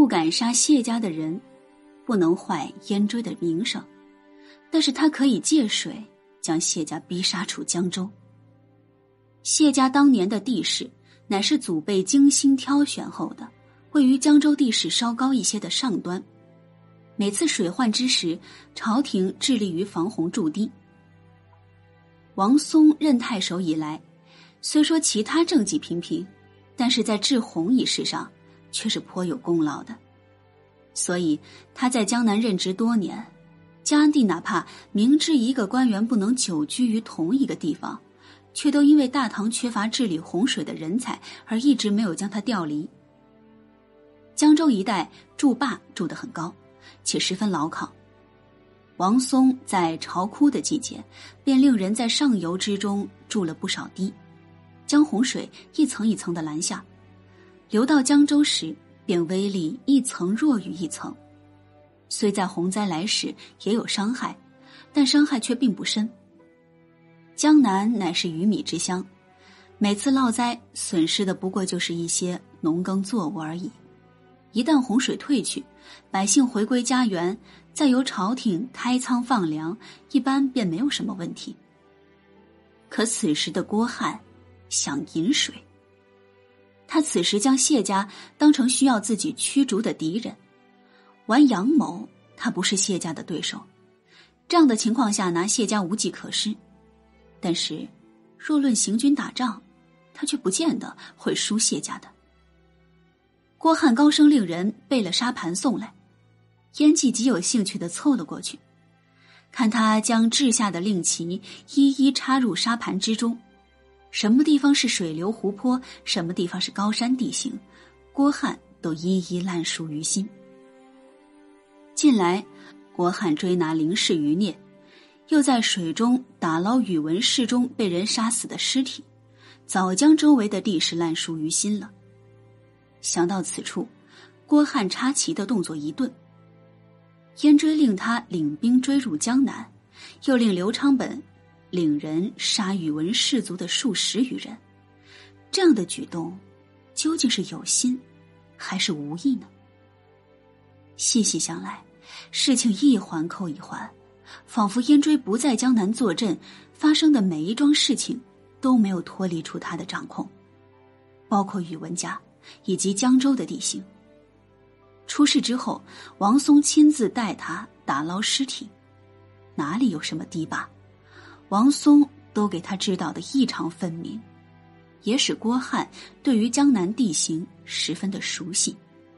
敢杀谢家的人，不能坏燕追的名声，但是他可以借水将谢家逼杀出江州。谢家当年的地势乃是祖辈精心挑选后的，位于江州地势稍高一些的上端。每次水患之时，朝廷致力于防洪筑堤。王松任太守以来，虽说其他政绩平平，但是在治洪一事上却是颇有功劳的。所以他在江南任职多年，江地哪怕明知一个官员不能久居于同一个地方，却都因为大唐缺乏治理洪水的人才而一直没有将他调离。江州一带筑坝筑得很高，且十分牢靠。王松在潮枯的季节，便令人在上游之中筑了不少堤，将洪水一层一层的拦下，流到江州时便威力一层弱于一层。虽在洪灾来时也有伤害，但伤害却并不深。江南乃是鱼米之乡，每次涝灾损失的不过就是一些农耕作物而已。一旦洪水退去，百姓回归家园，再由朝廷开仓放粮，一般便没有什么问题。可此时的郭汉想饮水，他此时将谢家当成需要自己驱逐的敌人，玩阳谋，他不是谢家的对手。这样的情况下，拿谢家无计可施。但是若论行军打仗，他却不见得会输谢家的。郭汉高声令人备了沙盘送来，燕季极有兴趣地凑了过去，看他将掷下的令旗一一插入沙盘之中，什么地方是水流湖泊，什么地方是高山地形，郭汉都一一烂熟于心。近来郭汉追拿林氏余孽，又在水中打捞宇文氏中被人杀死的尸体，早将周围的地势烂熟于心了。想到此处，郭汉插旗的动作一顿。燕追令他领兵追入江南，又令刘昌本领人杀宇文氏族的数十余人。这样的举动究竟是有心还是无意呢？细细想来，事情一环扣一环，仿佛燕追不在江南坐镇，发生的每一桩事情都没有脱离出他的掌控，包括宇文家以及江州的地形。出事之后，王松亲自带他打捞尸体，哪里有什么堤坝，王松都给他知道的异常分明，也使郭汉对于江南地形十分的熟悉。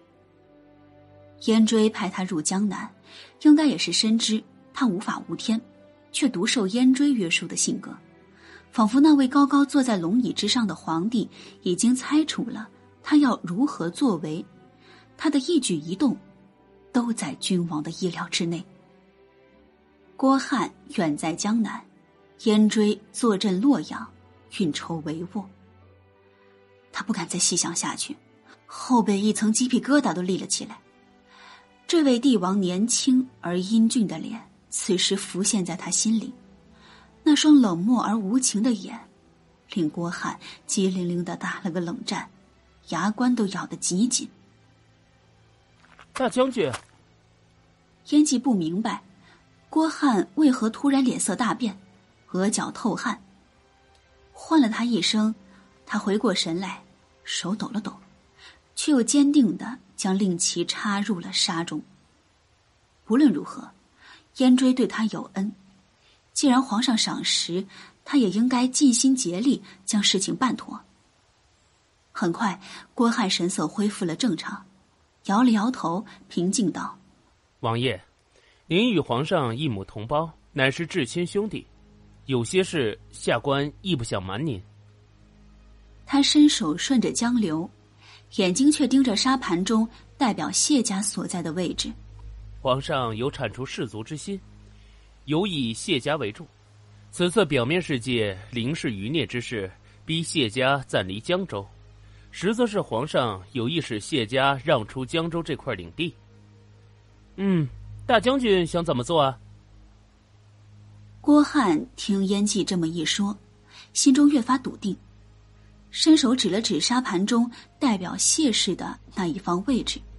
燕追派他入江南，应该也是深知他无法无天，却独受燕追约束的性格，仿佛那位高高坐在龙椅之上的皇帝已经猜出了他要如何作为，他的一举一动都在君王的意料之内。郭汉远在江南，燕追坐镇洛阳，运筹帷幄。他不敢再细想下去，后背一层鸡皮疙瘩都立了起来。这位帝王年轻而英俊的脸此时浮现在他心里，那双冷漠而无情的眼令郭汉激灵灵地打了个冷战，牙关都咬得极紧。 大将军， 燕季不明白郭汉为何突然脸色大变，额角透汗。唤了他一声，他回过神来，手抖了抖，却又坚定地将令旗插入了沙中。无论如何，燕追对他有恩，既然皇上赏识，他也应该尽心竭力将事情办妥。很快，郭汉神色恢复了正常，摇了摇头，平静道： 王爷，您与皇上一母同胞，乃是至亲兄弟，有些事下官亦不想瞒您。 他伸手顺着江流，眼睛却盯着沙盘中代表谢家所在的位置。 皇上有铲除士族之心，有以谢家为重。此次表面世界林氏余孽之事，逼谢家暂离江州，实则是皇上有意使谢家让出江州这块领地。大将军想怎么做啊？ 郭汉听燕季这么一说，心中越发笃定，伸手指了指沙盘中代表谢氏的那一方位置，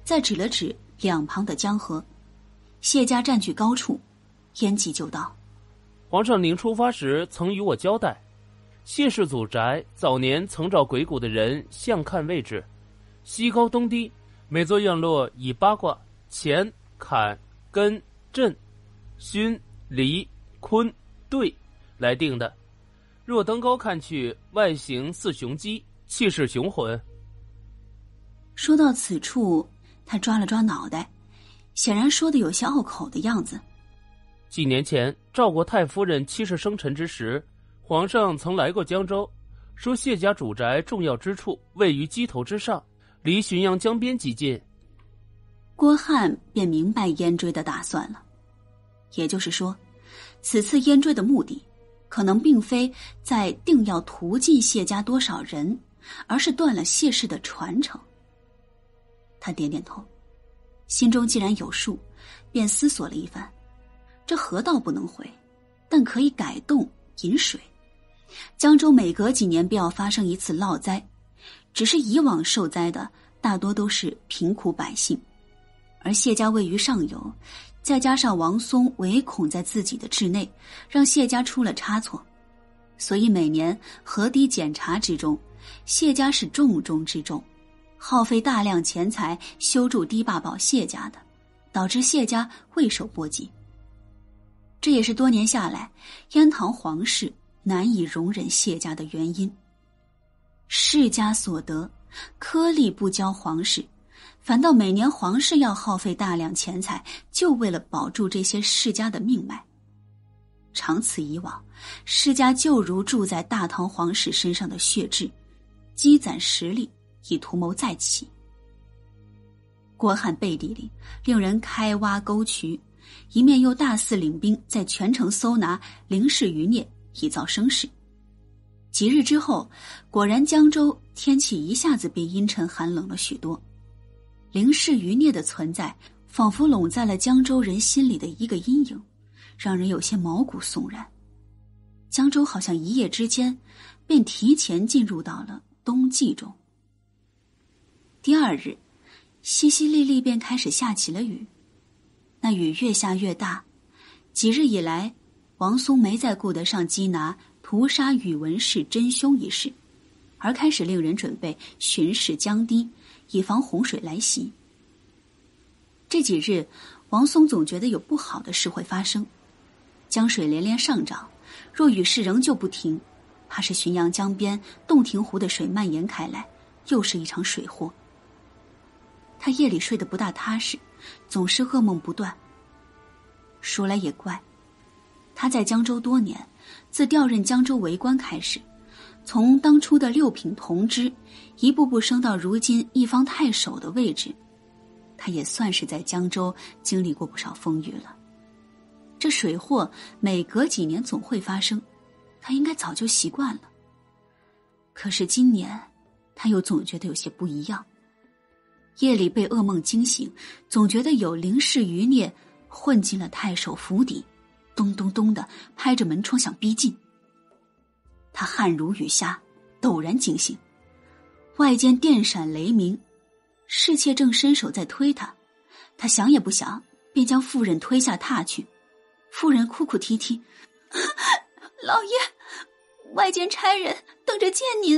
再指了指两旁的江河。谢家占据高处，燕吉就道： 皇上您出发时曾与我交代，谢氏祖宅早年曾找鬼谷的人相看位置，西高东低，每座院落以八卦乾、坎、艮、震、巽、离、坤、兑来定的。若登高看去，外形似雄鸡，气势雄浑。 说到此处，他抓了抓脑袋，显然说的有些拗口的样子。 几年前赵国太夫人70生辰之时，皇上曾来过江州，说谢家主宅重要之处位于鸡头之上，离浔阳江边极近。 郭汉便明白燕追的打算了，也就是说，此次燕追的目的可能并非在定要屠尽谢家多少人，而是断了谢氏的传承。他点点头，心中既然有数，便思索了一番。这河道不能回，但可以改动引水。江州每隔几年便要发生一次涝灾，只是以往受灾的大多都是贫苦百姓，而谢家位于上游，再加上王松唯恐在自己的治内让谢家出了差错，所以每年河堤检查之中，谢家是重中之重，耗费大量钱财修筑堤坝保谢家的，导致谢家未受波及。这也是多年下来燕唐皇室难以容忍谢家的原因。世家所得，颗粒不交皇室，反倒每年皇室要耗费大量钱财，就为了保住这些世家的命脉。长此以往，世家就如住在大唐皇室身上的血质，积攒实力以图谋再起。郭汉背地里令人开挖沟渠，一面又大肆领兵在全城搜拿林氏余孽，以造声势。几日之后，果然江州天气一下子变阴沉寒冷了许多。林氏余孽的存在仿佛笼在了江州人心里的一个阴影，让人有些毛骨悚然。江州好像一夜之间便提前进入到了冬季中。第二日，淅淅沥沥便开始下起了雨。那雨越下越大，几日以来，王松没再顾得上缉拿屠杀宇文氏真凶一事，而开始令人准备巡视江堤，以防洪水来袭。这几日，王松总觉得有不好的事会发生，江水连连上涨，若雨势仍旧不停，怕是浔阳江边洞庭湖的水蔓延开来，又是一场水祸。他夜里睡得不大踏实，总是噩梦不断。说来也怪，他在江州多年，自调任江州为官开始，从当初的6品同知，一步步升到如今一方太守的位置，他也算是在江州经历过不少风雨了。这水祸每隔几年总会发生，他应该早就习惯了。可是今年，他又总觉得有些不一样。夜里被噩梦惊醒，总觉得有林氏余孽混进了太守府邸，咚咚咚的拍着门窗想逼近。他汗如雨下，陡然惊醒，外间电闪雷鸣，侍妾正伸手在推他，他想也不想便将妇人推下榻去。妇人哭哭啼啼：老爷，外间差人等着见您。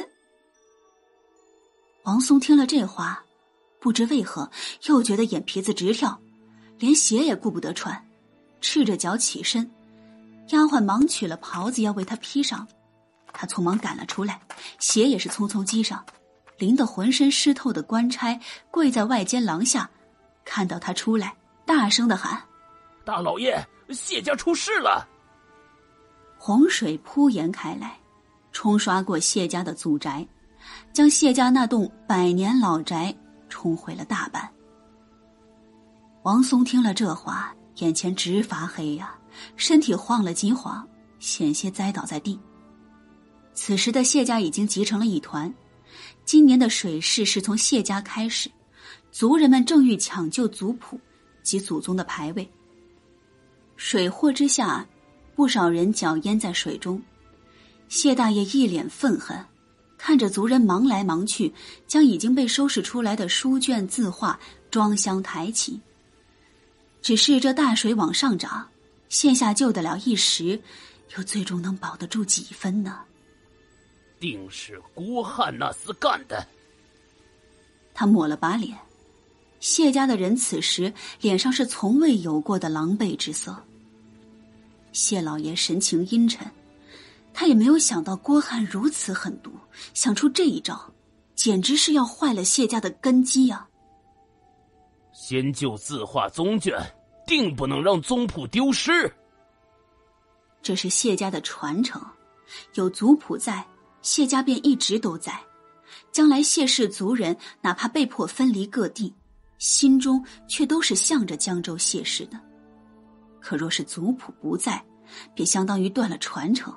王松听了这话，不知为何又觉得眼皮子直跳，连鞋也顾不得穿，赤着脚起身。丫鬟忙取了袍子要为他披上，他匆忙赶了出来，鞋也是匆匆系上，淋得浑身湿透的官差跪在外间廊下，看到他出来，大声地喊： 大老爷，谢家出事了！ 洪水扑延开来，冲刷过谢家的祖宅，将谢家那栋100年老宅冲毁了大半。王松听了这话，眼前直发黑呀，身体晃了几晃，险些栽倒在地。此时的谢家已经急成了一团，今年的水势是从谢家开始，族人们正欲抢救族谱及祖宗的牌位。水祸之下，不少人脚淹在水中。谢大爷一脸愤恨，看着族人忙来忙去，将已经被收拾出来的书卷字画装箱抬起。只是这大水往上涨，现下救得了一时，又最终能保得住几分呢？ 定是郭汉那厮干的。 他抹了把脸，谢家的人此时脸上是从未有过的狼狈之色。谢老爷神情阴沉，他也没有想到郭汉如此狠毒，想出这一招，简直是要坏了谢家的根基啊！ 先就字画宗卷，定不能让宗谱丢失。 这是谢家的传承，有族谱在，谢家便一直都在。将来谢氏族人哪怕被迫分离各地，心中却都是向着江州谢氏的。可若是族谱不在，便相当于断了传承。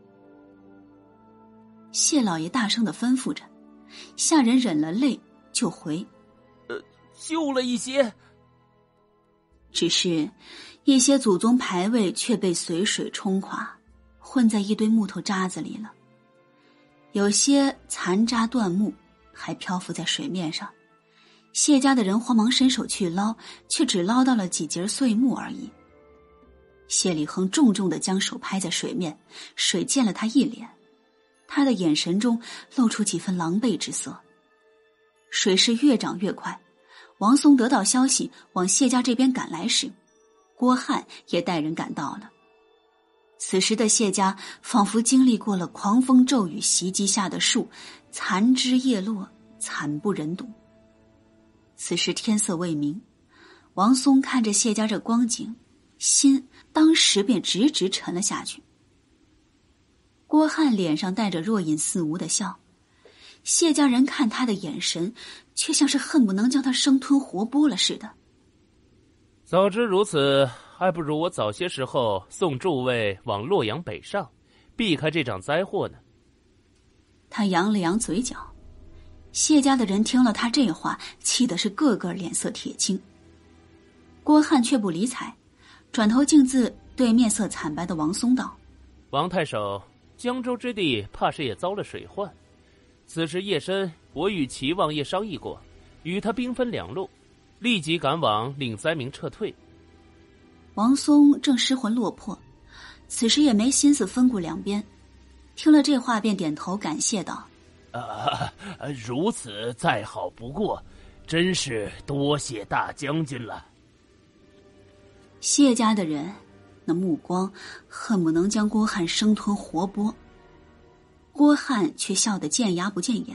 谢老爷大声地吩咐着，下人忍了泪就回： 救了一些。 只是一些祖宗牌位却被随水冲垮，混在一堆木头渣子里了。有些残渣断木，还漂浮在水面上。谢家的人慌忙伸手去捞，却只捞到了几节碎木而已。谢礼亨重重地将手拍在水面，水溅了他一脸，他的眼神中露出几分狼狈之色。水势越涨越快，王松得到消息往谢家这边赶来时，郭汉也带人赶到了。此时的谢家仿佛经历过了狂风骤雨袭击下的树，残枝叶落，惨不忍睹。此时天色未明，王松看着谢家这光景，心当时便直直沉了下去。郭汉脸上带着若隐似无的笑，谢家人看他的眼神却像是恨不能将他生吞活剥了似的。 早知如此，还不如我早些时候送诸位往洛阳北上，避开这场灾祸呢。 他扬了扬嘴角，谢家的人听了他这话，气的是个个脸色铁青。郭汉却不理睬，转头径自对面色惨白的王松道： 王太守，江州之地怕是也遭了水患。此时夜深，我与齐王爷商议过，与他兵分两路，立即赶往令灾民撤退。 王松正失魂落魄，此时也没心思分顾两边，听了这话便点头感谢道： 如此再好不过，真是多谢大将军了。 谢家的人那目光恨不能将郭汉生吞活剥，郭汉却笑得见牙不见眼。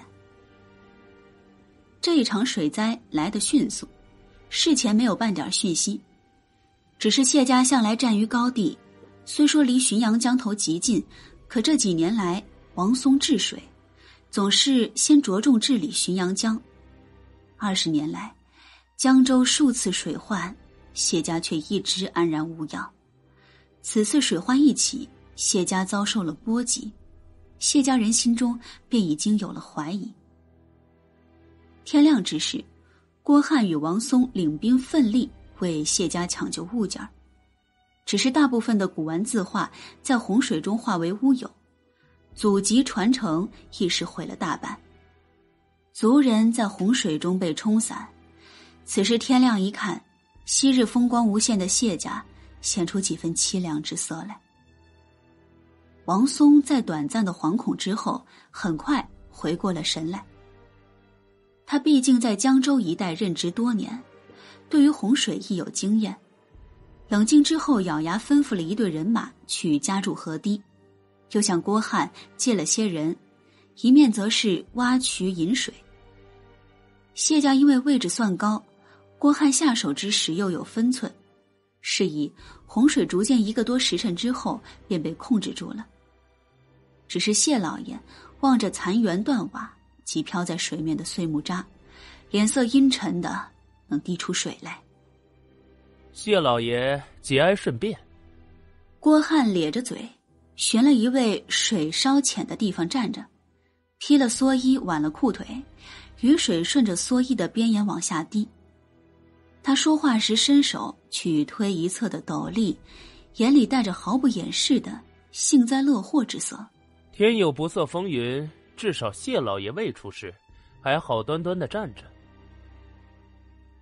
这一场水灾来得迅速，事前没有半点讯息。只是谢家向来站于高地，虽说离浔阳江头极近，可这几年来王松治水总是先着重治理浔阳江。20年来，江州数次水患，谢家却一直安然无恙。此次水患一起，谢家遭受了波及，谢家人心中便已经有了怀疑。天亮之时，郭汉与王松领兵奋力为谢家抢救物件，只是大部分的古玩字画在洪水中化为乌有，祖籍传承一时毁了大半。族人在洪水中被冲散，此时天亮一看，昔日风光无限的谢家显出几分凄凉之色来。王松在短暂的惶恐之后，很快回过了神来。他毕竟在江州一带任职多年，对于洪水亦有经验。冷静之后，咬牙吩咐了一队人马去加筑河堤，又向郭汉借了些人，一面则是挖渠引水。谢家因为位置算高，郭汉下手之时又有分寸，是以洪水逐渐1个多时辰之后便被控制住了。只是谢老爷望着残垣断瓦及飘在水面的碎木渣，脸色阴沉的能滴出水来。 谢老爷节哀顺变。 郭汉咧着嘴，寻了一位水稍浅的地方站着，披了蓑衣，挽了裤腿，雨水顺着蓑衣的边沿往下滴。他说话时伸手去推一侧的斗笠，眼里带着毫不掩饰的幸灾乐祸之色。 天有不测风云，至少谢老爷未出事，还好端端的站着。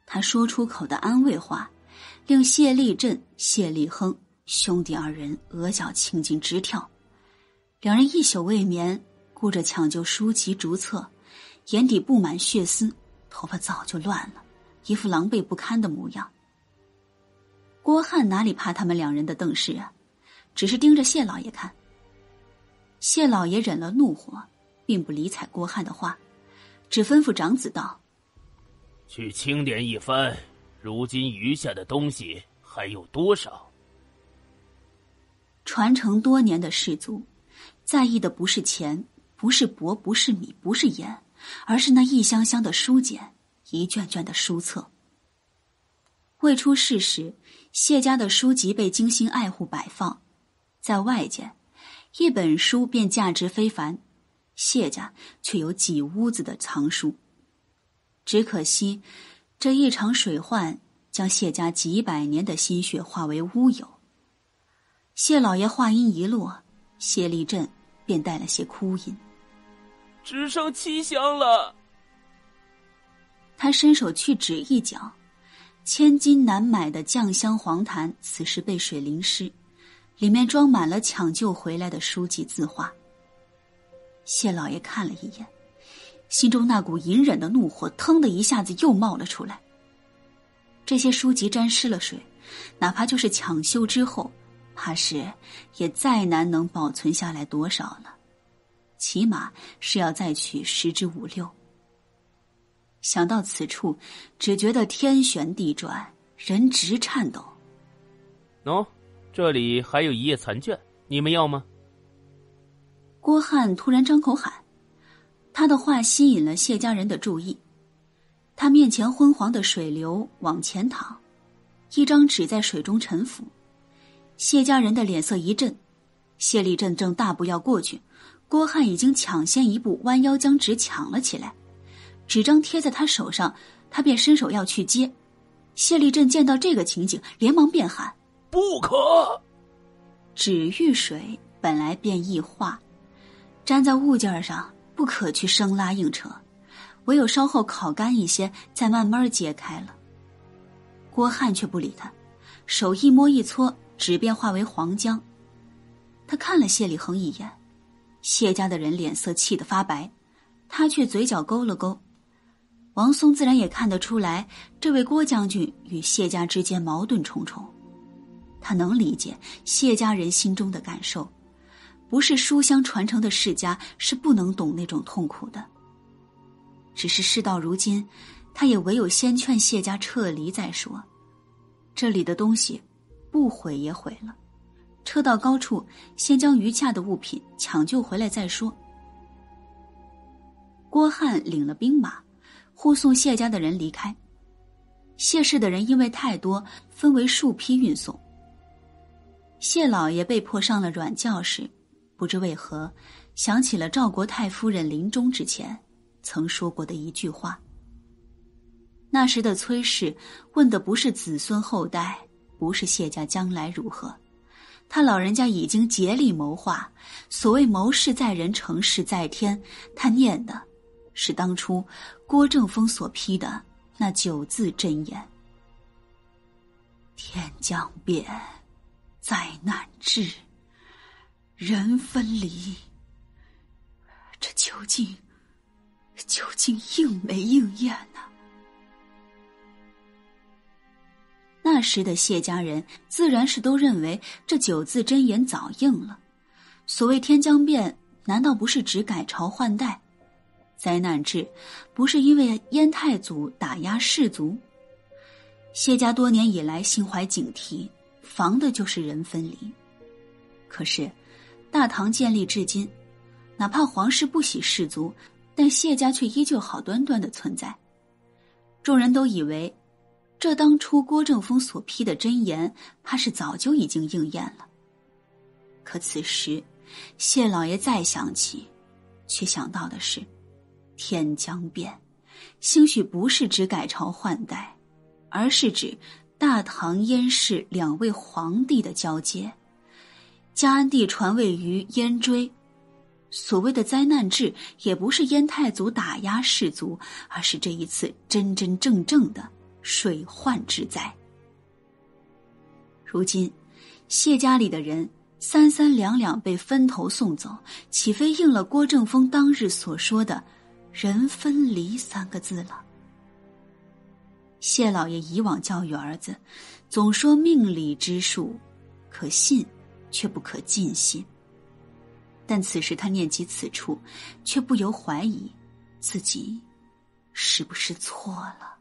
他说出口的安慰话，令谢立振、谢立亨兄弟二人额角青筋直跳。两人一宿未眠，顾着抢救书籍竹册，眼底布满血丝，头发早就乱了，一副狼狈不堪的模样。郭汉哪里怕他们两人的瞪视啊，只是盯着谢老爷看。谢老爷忍了怒火，并不理睬郭汉的话，只吩咐长子道： 去清点一番，如今余下的东西还有多少？ 传承多年的氏族，在意的不是钱，不是帛，不是米，不是盐，而是那一箱箱的书简，一卷卷的书册。未出世时，谢家的书籍被精心爱护摆放，在外间，一本书便价值非凡，谢家却有几屋子的藏书。只可惜，这一场水患将谢家几百年的心血化为乌有。谢老爷话音一落，谢立振便带了些哭音： 只剩7箱了。 他伸手去指一角，千金难买的酱香黄坛此时被水淋湿，里面装满了抢救回来的书籍字画。谢老爷看了一眼，心中那股隐忍的怒火腾的一下子又冒了出来。这些书籍沾湿了水，哪怕就是抢修之后，怕是也再难能保存下来多少了，起码是要再取10之5、6。想到此处，只觉得天旋地转，人直颤抖。 喏，这里还有一页残卷，你们要吗？ 郭汉突然张口喊，他的话吸引了谢家人的注意。他面前昏黄的水流往前淌，一张纸在水中沉浮。谢家人的脸色一震，谢立振正大步要过去，郭汉已经抢先一步弯腰将纸抢了起来。纸张贴在他手上，他便伸手要去接。谢立振见到这个情景，连忙便喊： 不可！ 纸遇水本来便易化，粘在物件上不可去生拉硬扯，唯有稍后烤干一些，再慢慢揭开了。郭汉却不理他，手一摸一搓，纸便化为黄浆。他看了谢立恒一眼，谢家的人脸色气得发白，他却嘴角勾了勾。王松自然也看得出来，这位郭将军与谢家之间矛盾重重。他能理解谢家人心中的感受，不是书香传承的世家是不能懂那种痛苦的。只是事到如今，他也唯有先劝谢家撤离再说。这里的东西不毁也毁了，撤到高处，先将余下的物品抢救回来再说。郭汉领了兵马，护送谢家的人离开。谢氏的人因为太多，分为数批运送。谢老爷被迫上了软轿时，不知为何想起了赵国太夫人临终之前曾说过的一句话。那时的崔氏问的不是子孙后代，不是谢家将来如何，他老人家已经竭力谋划，所谓谋事在人，成事在天，他念的是当初郭正风所批的那9字真言：天将变，灾难至，人分离。这究竟应没应验呢？那时的谢家人自然是都认为这9字真言早应了。所谓天将变，难道不是指改朝换代？灾难至，不是因为燕太祖打压士族？谢家多年以来心怀警惕，防的就是人分离。可是大唐建立至今，哪怕皇室不喜士族，但谢家却依旧好端端的存在。众人都以为这当初郭正风所批的真言，怕是早就已经应验了。可此时谢老爷再想起，却想到的是天将变，兴许不是指改朝换代，而是指大唐燕氏2位皇帝的交接。嘉安帝传位于燕追，所谓的灾难至，也不是燕太祖打压士族，而是这一次真真正正的水患之灾。如今谢家里的人三三两两被分头送走，岂非应了郭正峰当日所说的人分离3个字了？谢老爷以往教育儿子，总说命理之术可信却不可尽信，但此时他念及此处，却不由怀疑自己是不是错了。